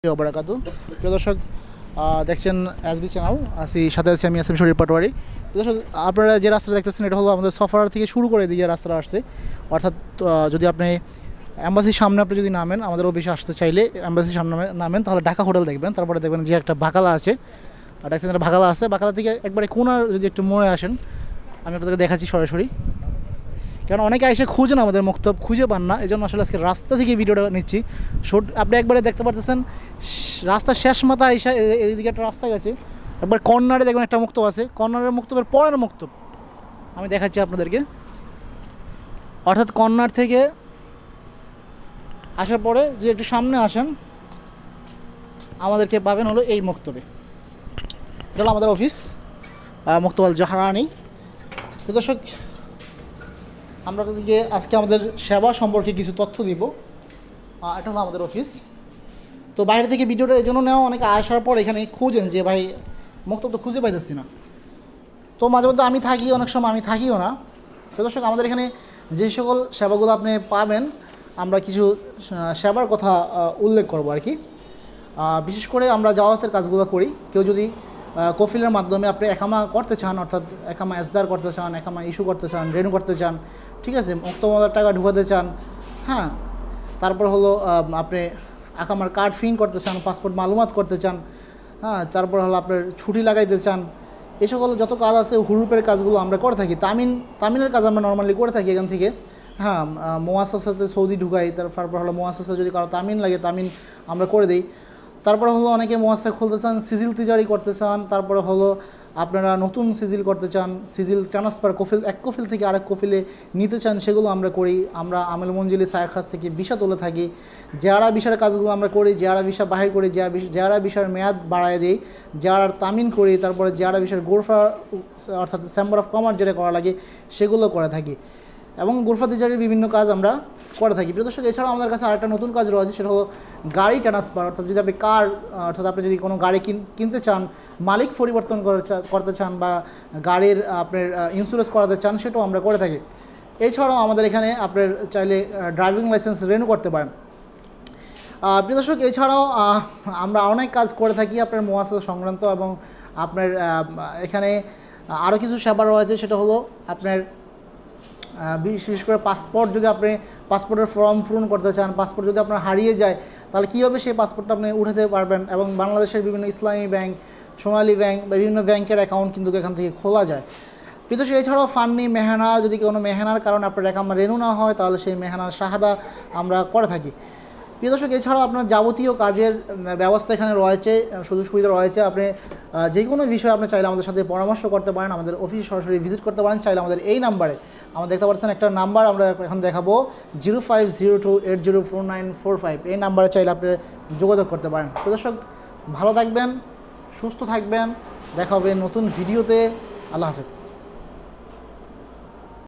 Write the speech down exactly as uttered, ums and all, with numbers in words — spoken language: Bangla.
বারাকাতু প্রিয় দর্শক, দেখছেন এসবি চ্যানেল। আসি সাথে আছি আমি আসিম শরীফ পাটোয়ারি। প্রিয় দর্শক, আপনারা যে রাস্তাটা দেখতেছেন এটা হলো আমাদের সফার থেকে শুরু করে দিয়ে রাস্তাটা আসছে। অর্থাৎ যদি আপনি অ্যাম্বাসির সামনে আপনি যদি নামেন, আমাদের অফিসে আসতে চাইলে অ্যাম্বাসির সামনে নামেন, তাহলে ঢাকা হোটেল দেখবেন। তারপরে দেখবেন যে একটা বাকালা আছে, দেখছেন একটা বাকালা আছে। বাকালা থেকে একবারে কোনার যদি একটু মোড়ে আসেন, আমি আপনাদেরকে দেখাচ্ছি সরাসরি। কারণ অনেকে এসে খুঁজেন আমাদের মক্তব, খুঁজে পান না, এই জন্য আসলে আজকে রাস্তা থেকে ভিডিওটা নিচ্ছি। শর্ট আপনি একবারে দেখতে পাচ্ছেন রাস্তার শেষ মাথা এসে এইদিকে একটা রাস্তা গেছে, একবার কর্নারে দেখবেন একটা মক্তব আছে, কর্নারের মক্তবের পরের মক্তব আমি দেখাচ্ছি আপনাদেরকে। অর্থাৎ কর্নার থেকে আসার পরে যে একটু সামনে আসেন, আমাদেরকে পাবেন হলো এই মক্তবে। এটা হলো আমাদের অফিস, মক্তব আল জাহরানি। তো দর্শক, আমরা আপনাদেরকে আজকে আমাদের সেবা সম্পর্কে কিছু তথ্য দিব। এটা হলো আমাদের অফিস। তো বাইরে থেকে ভিডিওটা এই জন্য নেওয়া, অনেকে আসার পর এখানে খুঁজেন যে ভাই মক্তব তো খুঁজে পাইতেছি না। তো মাঝে মধ্যে আমি থাকি, অনেক সময় আমি থাকিও না। তো দর্শক, আমাদের এখানে যে সকল সেবাগুলো আপনি পাবেন, আমরা কিছু সেবার কথা উল্লেখ করব আর কি। বিশেষ করে আমরা জাওয়াতের কাজগুলো করি। কেউ যদি কফিলের মাধ্যমে আপনি একামা করতে চান, অর্থাৎ একামা এসদার করতে চান, একামা ইস্যু করতে চান, রেনু করতে চান, ঠিক আছে, মুক্তমদার টাকা ঢুকাতে চান, হ্যাঁ, তারপর হলো আপনি আকামার কার্ড ফিন করতে চান, পাসপোর্ট মালুমাত করতে চান, হ্যাঁ, তারপর হলো আপনার ছুটি লাগাইতে চান, এই সকল যত কাজ আছে হুরুপের কাজগুলো আমরা করে থাকি। তামিন তামিনের কাজ আমরা নর্মালি করে থাকি এখান থেকে, হ্যাঁ। মোয়াসাসাতে সৌদি ঢুকাই, তারপর হলো মোয়াসাসা যদি কারো তামিন লাগে তামিন আমরা করে দিই। তারপরে হলো অনেকে মোয়াসা খুলতে চান, সিজিল তিজারি করতে চান, তারপরে হলো আপনারা নতুন সিজিল করতে চান, সিজিল ট্রান্সফার কফিল এক কফিল থেকে আরেক কফিলে নিতে চান, সেগুলো আমরা করি। আমরা আমেল মঞ্জিলি সায়াখাস থেকে ভিসা তুলে থাকি। যারা ভিসার কাজগুলো আমরা করি, যারা ভিসা বাহির করি, যারা ভিসার মেয়াদ বাড়ায় দিই, যারা তামিন করি, তারপরে যারা ভিসার গোরফা অর্থাৎ চেম্বার অফ কমার্স যেটা করা লাগে সেগুলো করে থাকি, এবং গোরফা তিজারির বিভিন্ন কাজ আমরা করে থাকি। প্রিয় দর্শক, এছাড়াও আমাদের কাছে আরেকটা নতুন কাজ রয়েছে, সেটা হলো গাড়ি ট্রান্সফার। অর্থাৎ যদি আপনি কার অর্থাৎ আপনি যদি কোনো গাড়ি কিনতে চান, মালিক পরিবর্তন করতে চান, বা গাড়ির আপনার ইন্স্যুরেন্স করাতে চান, সেটাও আমরা করে থাকি। এছাড়াও আমাদের এখানে আপনার চাইলে ড্রাইভিং লাইসেন্স রেনু করতে পারেন। প্রিয় দর্শক, এছাড়াও আমরা অনেক কাজ করে থাকি আপনার মোয়াসা সংক্রান্ত, এবং আপনার এখানে আরও কিছু সেবা রয়েছে, সেটা হলো আপনার বিশেষ করে পাসপোর্ট। যদি আপনি পাসপোর্টের ফর্ম পূরণ করতে চান, পাসপোর্ট যদি আপনার হারিয়ে যায়, তাহলে কীভাবে সেই পাসপোর্টটা আপনি উঠাতে পারবেন, এবং বাংলাদেশের বিভিন্ন ইসলামী ব্যাংক, সোনালী ব্যাংক বা বিভিন্ন ব্যাংকের অ্যাকাউন্ট কিন্তু এখান থেকে খোলা যায়। কিন্তু এছাড়াও ফান্নি মেহানা, যদি কোনো মেহানার কারণে আপনার অ্যাকাউন্ট রেনু না হয়, তাহলে সেই মেহানার শাহাদা আমরা করে থাকি। প্রিয় দর্শক, এছাড়াও আপনার যাবতীয় কাজের ব্যবস্থা এখানে রয়েছে, সুযোগ সুবিধা রয়েছে। আপনি যে কোনো বিষয়ে আপনি চাইলে আমাদের সাথে পরামর্শ করতে পারেন, আমাদের অফিসে সরাসরি ভিজিট করতে পারেন। চাইলে আমাদের এই নাম্বারে, আমরা দেখতে পাচ্ছেন একটা নাম্বার আমরা এখন দেখাবো, zero five zero two eight zero four nine four five, এই নাম্বারে চাইলে আপনি যোগাযোগ করতে পারেন। প্রিয় দর্শক, ভালো থাকবেন, সুস্থ থাকবেন, দেখা হবে নতুন ভিডিওতে। আল্লাহ হাফেজ।